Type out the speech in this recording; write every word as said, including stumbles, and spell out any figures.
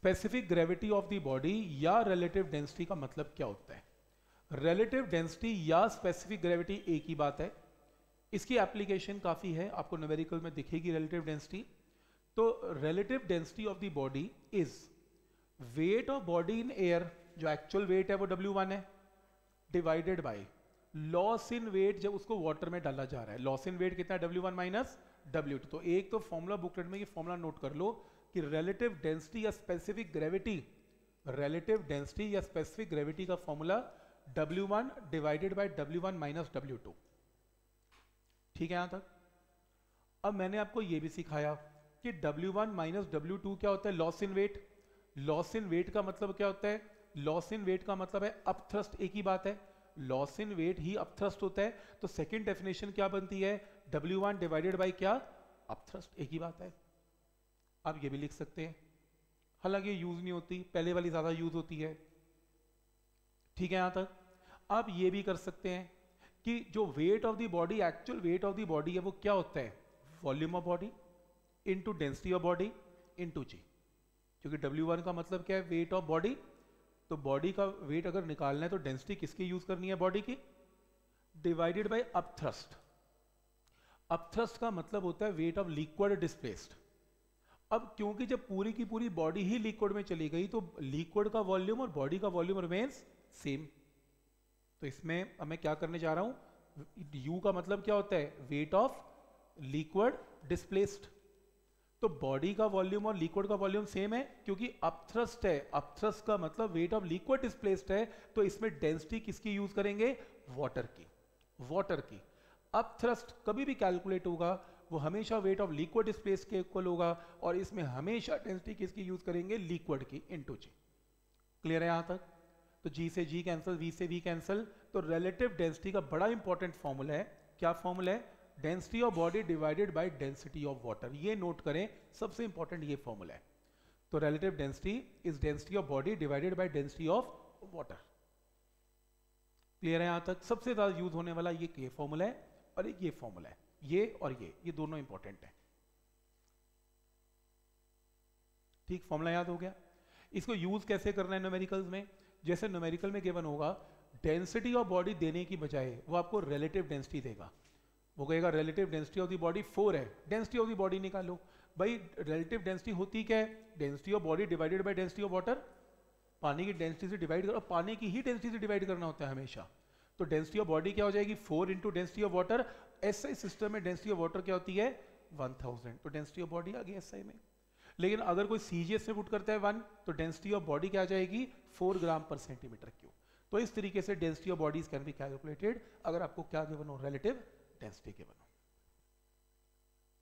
Specific gravity of the body या relative density का मतलब क्या होता है? रिलेटिव डेंसिटी या स्पेसिफिक ग्रेविटी एक ही बात है। इसकी एप्लीकेशन काफ़ी है, आपको न्यूमेरिकल में दिखेगी रिलेटिव डेंसिटी। तो relative density of the body is weight of body in air, जो एक्चुअल वेट है वो डब्ल्यू वन है, divided by loss in weight जब उसको वाटर में डाला जा रहा है। लॉस इन वेट कितना है? W one minus W two. तो एक तो फॉर्मूला बुकलेट में ये फॉर्मूला नोट कर लो कि रिलेटिव डेंसिटी या स्पेसिफिक ग्रेविटी, रिलेटिव डेंसिटी या स्पेसिफिक ग्रेविटी का formula W one divided by W one minus W two. ठीक है यहां तक? अब मैंने आपको यह भी सिखाया कि W one minus W two क्या होता है? Loss in weight. Loss in weight का मतलब क्या होता है? लॉस इन वेट का मतलब है अप थ्रस्ट, एक ही बात है, लॉस इन वेट ही अप थ्रस्ट होता है। तो सेकंड डेफिनेशन क्या बनती है? डब्ल्यू वन डिवाइडेड बाय क्या? अप थ्रस्ट, एक ही बात है। आप ये भी लिख सकते हैं, हालांकि यूज नहीं होती, पहले वाली ज्यादा यूज होती है। ठीक है यहां तक? आप ये भी कर सकते हैं कि जो weight of the body, actual weight of the body है वो क्या होता है? Volume of body into density of body into g. क्योंकि डब्ल्यू वन का मतलब क्या है? Weight of body. तो बॉडी का वेट अगर निकालना है तो डेंसिटी किसकी यूज करनी है? बॉडी की, divided by up thrust. Up thrust का मतलब होता है वेट ऑफ लिक्विड डिस्प्लेस्ड। अब क्योंकि जब पूरी की पूरी बॉडी ही लिक्विड में चली गई तो लिक्विड का वॉल्यूम और बॉडी का वॉल्यूम रिमेन्स सेम। तो इसमें अब मैं क्या करने जा रहा हूं? यू का मतलब क्या होता है? Weight of liquid displaced. तो बॉडी का वॉल्यूम और लिक्विड का वॉल्यूम सेम है क्योंकि अपथ्रस्ट है। अपथ्रस्ट का मतलब वेट ऑफ लिक्विड डिस्प्लेस्ड है, तो इसमें डेंसिटी किसकी यूज करेंगे? वाटर की। वाटर की अपथ्रस्ट कभी भी कैलकुलेट होगा वो हमेशा वेट ऑफ लिक्विड डिस्प्लेस्ड के इक्वल होगा, और इसमें हमेशा डेंसिटी किसकी यूज करेंगे? लिक्विड की, इनटू जी। क्लियर है यहां तक? तो जी से जी कैंसिल, वी से वी कैंसिल। तो रिलेटिव डेंसिटी का बड़ा इंपॉर्टेंट फॉर्मूला है। क्या फॉर्मूला है? Density of body divided by density of water. ये नोट करें, सबसे इंपॉर्टेंट ये फॉर्मूला है। तो relative density is density of body divided by density of water. Clear है यहां तक? सबसे ज्यादा यूज होने वाला ये ये फॉर्मूला है और एक ये फॉर्मूला है, ये और ये ये दोनों इंपॉर्टेंट है। ठीक, फॉर्मूला याद हो गया। इसको यूज कैसे करना है न्यूमेरिकल्स में? जैसे न्यूमेरिकल में गिवन होगा डेंसिटी ऑफ बॉडी देने की बजाय वो आपको रिलेटिव डेंसिटी देगा। वो कहेगा relative density of the body four है, डेंसिटी ऑफ द बॉडी निकालो। भाई रिलेटिव डेंसिटी होती क्या है? Density of body divided by density of water. पानी की डेंसिटी से डिवाइड करो, पानी की ही डेंसिटी से डिवाइड करना होता है हमेशा। तो डेंसिटी ऑफ बॉडी क्या हो जाएगी? Four into density of water. SI system में डेंसिटी ऑफ वाटर क्या होती है? One thousand. तो डेंसिटी ऑफ बॉडी आ गई एसआई में। लेकिन अगर कोई सीजीएस में पुट करता है वन, तो डेंसिटी ऑफ बॉडी क्या आ जाएगी? फोर ग्राम पर सेंटीमीटर क्यूब। तो इस तरीके से density of bodies can be calculated अगर आपको क्या गिवन हो? रिलेटिव डेंसिटी गिवन हो।